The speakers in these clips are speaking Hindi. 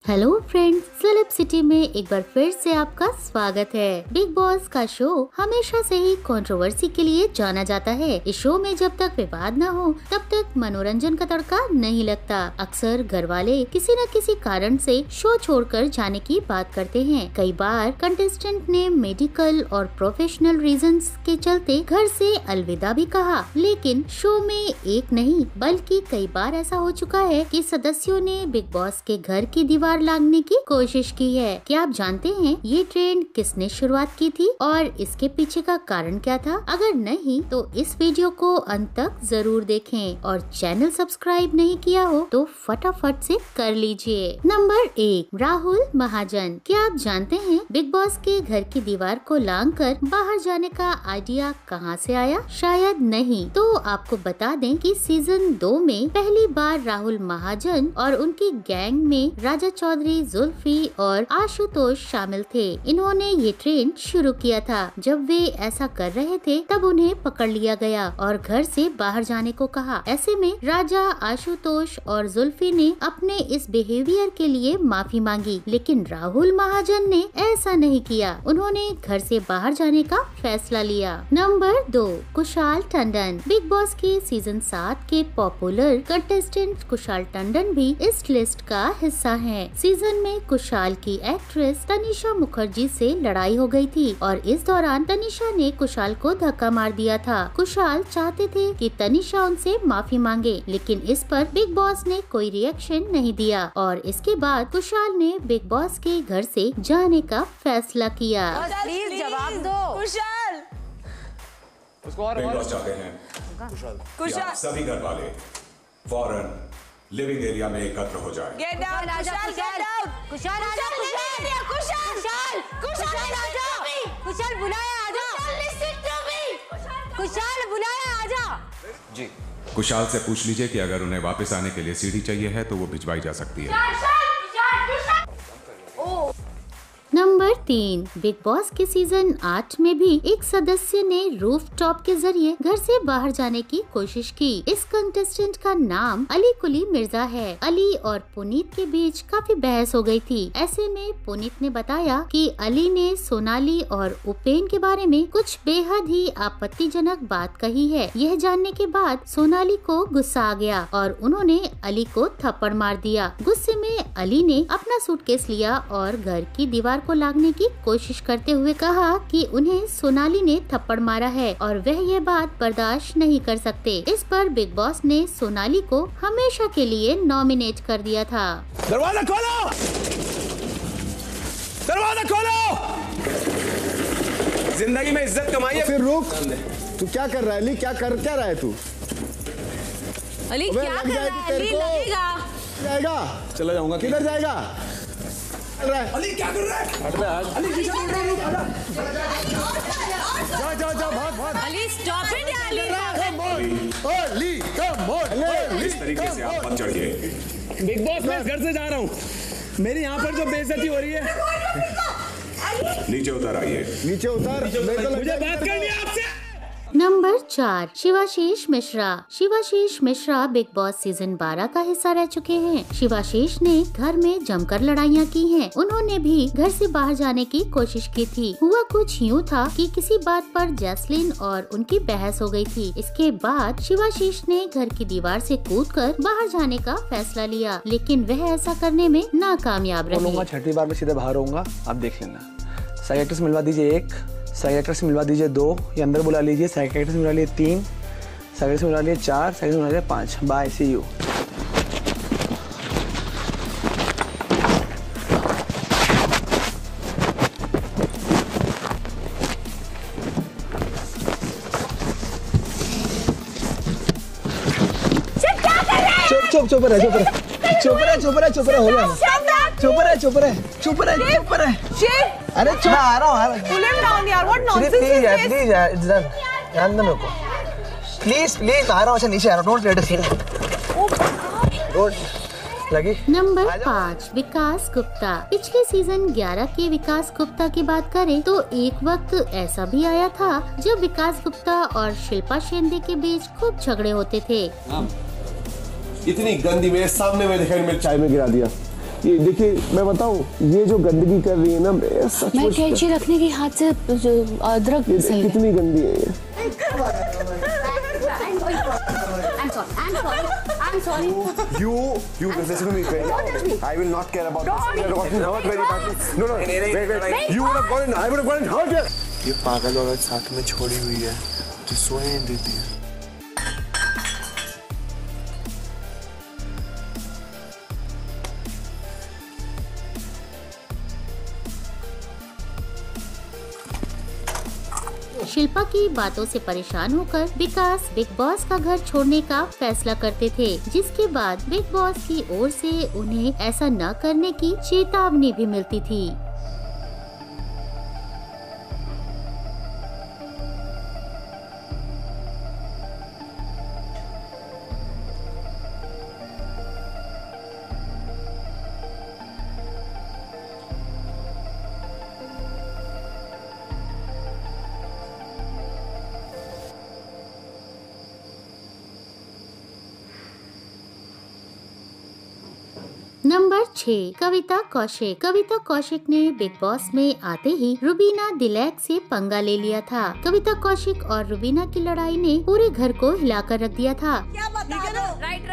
हेलो फ्रेंड्स, सेलेब सिटी में एक बार फिर से आपका स्वागत है। बिग बॉस का शो हमेशा से ही कंट्रोवर्सी के लिए जाना जाता है। इस शो में जब तक विवाद न हो तब तक मनोरंजन का तड़का नहीं लगता। अक्सर घर वाले किसी न किसी कारण से शो छोड़कर जाने की बात करते हैं। कई बार कंटेस्टेंट ने मेडिकल और प्रोफेशनल रीजंस के चलते घर से अलविदा भी कहा, लेकिन शो में एक नहीं बल्कि कई बार ऐसा हो चुका है कि सदस्यों ने बिग बॉस के घर की दीवार लागने की कोशिश की है। क्या आप जानते हैं ये ट्रेंड किसने शुरुआत की थी और इसके पीछे का कारण क्या था? अगर नहीं तो इस वीडियो को अंत तक जरूर देखें और चैनल सब्सक्राइब नहीं किया हो तो फटाफट से कर लीजिए। नंबर 1, राहुल महाजन। क्या आप जानते हैं बिग बॉस के घर की दीवार को लांघकर बाहर जाने का आइडिया कहां से आया? शायद नहीं तो आपको बता दें कि सीजन 2 में पहली बार राहुल महाजन और उनकी गैंग में राजा चौधरी, जुल्फी और आशुतोष शामिल थे। इन्होंने ये ट्रेंड शुरू किया था। जब वे ऐसा कर रहे थे तब उन्हें पकड़ लिया गया और घर से बाहर जाने को कहा। ऐसे में राजा, आशुतोष और जुल्फी ने अपने इस बिहेवियर के लिए माफी मांगी, लेकिन राहुल महाजन ने ऐसा नहीं किया। उन्होंने घर से बाहर जाने का फैसला लिया। नंबर 2, कुशाल टंडन। बिग बॉस के सीजन 7 के पॉपुलर कंटेस्टेंट कुशाल टंडन भी इस लिस्ट का हिस्सा है। सीजन में कुशाल की एक्ट्रेस तनिषा मुखर्जी से लड़ाई हो गई थी और इस दौरान तनिषा ने कुशाल को धक्का मार दिया था। कुशाल चाहते थे कि तनिषा उनसे माफी मांगे, लेकिन इस पर बिग बॉस ने कोई रिएक्शन नहीं दिया और इसके बाद कुशाल ने बिग बॉस के घर से जाने का फैसला किया। प्लीज जवाब दो कुशाल। बिग बॉस चाहते हैं कुशाल सभी घर वाले फौरन लिविंग एरिया में एकत्र हो जाए। Get out Kushal, get out Kushal, आजा कुशाल, कुशाल, कुशाल आजा, कुशाल बुलाया आजा, कुशाल बुलाया आजा। जी, कुशाल से पूछ लीजिए कि अगर उन्हें वापस आने के लिए सीढ़ी चाहिए है तो वो भिजवाई जा सकती है। नंबर 3, बिग बॉस के सीजन 8 में भी एक सदस्य ने रूफटॉप के जरिए घर से बाहर जाने की कोशिश की। इस कंटेस्टेंट का नाम अली कुली मिर्जा है। अली और पुनीत के बीच काफी बहस हो गई थी। ऐसे में पुनीत ने बताया कि अली ने सोनाली और उपेन के बारे में कुछ बेहद ही आपत्तिजनक बात कही है। यह जानने के बाद सोनाली को गुस्सा आ गया और उन्होंने अली को थप्पड़ मार दिया। गुस्से में अली ने अपना सूटकेस लिया और घर की दीवार को लागने की कोशिश करते हुए कहा कि उन्हें सोनाली ने थप्पड़ मारा है और वह यह बात बर्दाश्त नहीं कर सकते। इस पर बिग बॉस ने सोनाली को हमेशा के लिए नॉमिनेट कर दिया था। दरवाजा खोलो! दरवाजा खोलो! जिंदगी में इज्जत कमाई है। फिर रुक, तू क्या कर रहा है अली? क्या रहा है तू? अली क्या कर रहा है? अली लगेगा। जाएगा? चला जाऊंगा। किधर जाएगा? अली क्या कर रहा है? हट रहा है। अली पीछे मुड़ रहा है। जा भाग। अली स्टॉप इट या अली अली कम ऑन। इस तरीके से आप मत चढ़िए। बिग बॉस मैं इस घर से जा रहा हूँ। मेरी यहाँ पर जो बेइज्जती हो रही है। नीचे उतर आइए। नीचे उतर। मुझे बात करनी है आपसे। नंबर 4, शिवाशीष मिश्रा। शिवाशीष मिश्रा बिग बॉस सीजन 12 का हिस्सा रह चुके हैं। शिवाशीष ने घर में जमकर लड़ाइयाँ की हैं। उन्होंने भी घर से बाहर जाने की कोशिश की थी। हुआ कुछ यूँ था कि किसी बात पर जैस्लिन और उनकी बहस हो गई थी। इसके बाद शिवाशीष ने घर की दीवार से कूदकर बाहर जाने का फैसला लिया, लेकिन वह ऐसा करने में नाकामयाब रहे। छठी बार में सीधे बाहर होऊंगा, आप देख लेना। साइकियाट्रिस्ट मिलवा दीजिए 1, साइकियाट्रिस्ट मिलवा दीजिए 2, ये अंदर बुला लीजिए। साइकियाट्रिस्ट मिलवा लीजिए 3, साइकियाट्रिस्ट मिलवा लीजिए 4, साइकियाट्रिस्ट मिलवा लीजिए 5। Bye, see you. चुप रहे, अरे चुप। आ रहा हूँ। प्लीज यार, ध्यान दो मेरे को। प्लीज आ रहा हूँ। नीचे आ रहा हूँ। लगी। नंबर 5, विकास गुप्ता। पिछले सीजन 11 के विकास गुप्ता की बात करें तो एक वक्त ऐसा भी आया था जब विकास गुप्ता और शिल्पा शेंडे के बीच खूब झगड़े होते थे। इतनी गंदी मेरे सामने में दिखाई, मेरे चाय में गिरा दिया। ये देखिए मैं बताऊं, ये जो गंदगी कर रही है ना, मैं सचमुच कैंची रखने के हाथ से अदरक कितनी गंदी है ये। I'm sorry. You listen to me. I will not care about this. You have gotten hurt very badly. No, wait. You would have gotten. I would have gotten hurt. ये पागल औरत साथ में छोड़ी हुई है, जो सोने नहीं देती है। शिल्पा की बातों से परेशान होकर विकास बिग बॉस का घर छोड़ने का फैसला करते थे, जिसके बाद बिग बॉस की ओर से उन्हें ऐसा न करने की चेतावनी भी मिलती थी। नंबर 6, कविता कौशिक। कविता कौशिक ने बिग बॉस में आते ही रुबीना दिलैक से पंगा ले लिया था। कविता कौशिक और रुबीना की लड़ाई ने पूरे घर को हिलाकर रख दिया था। क्या बता दो? राइट।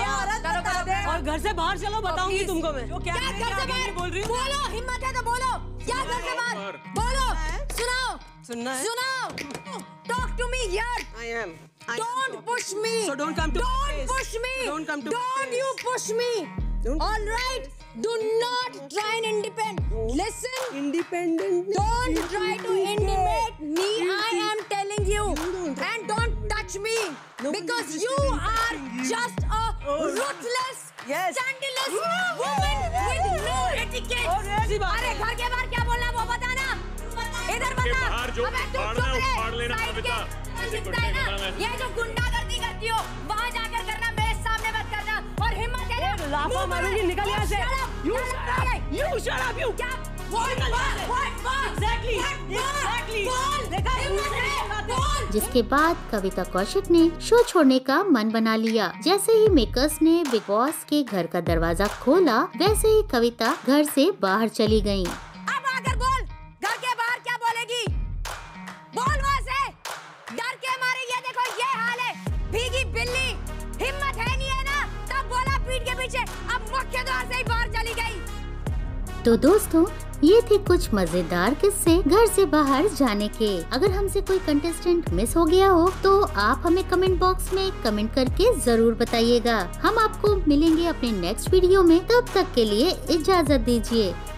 और घर से बाहर चलो, बताऊंगी तुमको मैं। क्या घर से बाहर बोल रही? बोलो, हिम्मत है तो बोलो। क्या घर से बाहर? बोलो, सुनाओ। सुनना है? सुनाओ। Talk to me यार। I am. Don't push me. So don't come to my Don't face. push me. Don't come to my Don't face. you push me. Don't. All right. Do not try and independent. Listen. Independent. Don't try to intimidate me. I am telling you. And don't touch me. Because you are just a ruthless, scandalous woman with no etiquette. अरे घर के बाहर क्या बोलना वो बता ना। इधर बता। अबे तू चुप रहे। साइड के दिखता है ना। ये जो गुंडागर्दी करती हो वहाँ जाकर करना, मेरे सामने मत करना। और हिम्मत है ना। लाफा मारूंगी, निकल यहाँ से। You shut up, you. क्या? What? Exactly. देखा हिम्मत है। बोल। जिसके बाद कविता कौशिक ने शो छोड़ने का मन बना लिया। जैसे ही मेकर्स ने बिग बॉस के घर का दरवाजा खोला, वैसे ही कविता घर से बाहर चली गयी। अब आकर बोल, घर के बाहर क्या बोलेगी? बोल वहाँ से। डर के मारे ये देखो ये हाल है। भीगी बिल्ली। हिम्मत है नहीं है ना, तब बोला पीठ के पीछे। अब मुख्य द्वार से ही बाहर चली गई। तो दोस्तों, ये थे कुछ मजेदार किस्से घर से बाहर जाने के। अगर हमसे कोई कंटेस्टेंट मिस हो गया हो तो आप हमें कमेंट बॉक्स में कमेंट करके जरूर बताइएगा। हम आपको मिलेंगे अपने नेक्स्ट वीडियो में। तब तक के लिए इजाजत दीजिए।